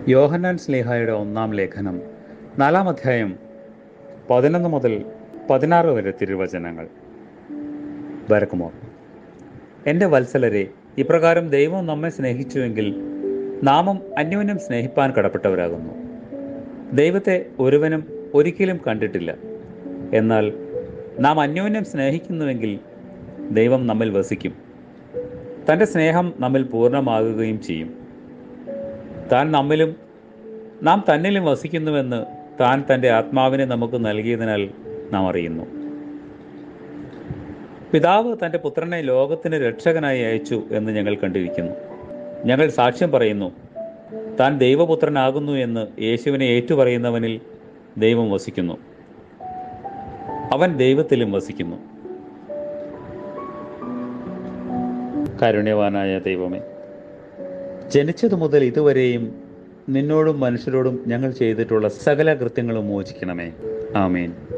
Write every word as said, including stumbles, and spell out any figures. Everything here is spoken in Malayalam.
യോഹന്നാൻ ശ്ലീഹായുടെ ഒന്നാം ലേഖനം നാലാം അധ്യായം പതിനൊന്ന് മുതൽ പതിനാറ് വരെ തിരുവചനങ്ങൾ. ബരക്കുമോർ. എൻ്റെ വത്സലരെ, ഇപ്രകാരം ദൈവം നമ്മെ സ്നേഹിച്ചുവെങ്കിൽ നാമും അന്യോന്യം സ്നേഹിപ്പാൻ കടപ്പെട്ടവരാകുന്നു. ദൈവത്തെ ഒരുവനും ഒരിക്കലും കണ്ടിട്ടില്ല. എന്നാൽ നാം അന്യോന്യം സ്നേഹിക്കുന്നുവെങ്കിൽ ദൈവം നമ്മിൽ വസിക്കും, തൻ്റെ സ്നേഹം നമ്മിൽ പൂർണ്ണമാകുകയും ചെയ്യും. താൻ നമ്മിലും നാം തന്നിലും വസിക്കുന്നുവെന്ന് താൻ തൻ്റെ ആത്മാവിനെ നമുക്ക് നൽകിയതിനാൽ നാം അറിയുന്നു. പിതാവ് തൻ്റെ പുത്രനെ ലോകത്തിന് രക്ഷകനായി അയച്ചു എന്ന് ഞങ്ങൾ കണ്ടിരിക്കുന്നു. ഞങ്ങൾ സാക്ഷ്യം പറയുന്നു, താൻ ദൈവപുത്രനാകുന്നു എന്ന് യേശുവിനെ ഏറ്റുപറയുന്നവനിൽ ദൈവം വസിക്കുന്നു, അവൻ ദൈവത്തിലും വസിക്കുന്നു. കാരുണ്യവാനായ ദൈവമേ, ജനിച്ചതു മുതൽ ഇതുവരെയും നിന്നോടും മനുഷ്യരോടും ഞങ്ങൾ ചെയ്തിട്ടുള്ള സകല കൃത്യങ്ങളും മോചിക്കണമേ. ആമേൻ.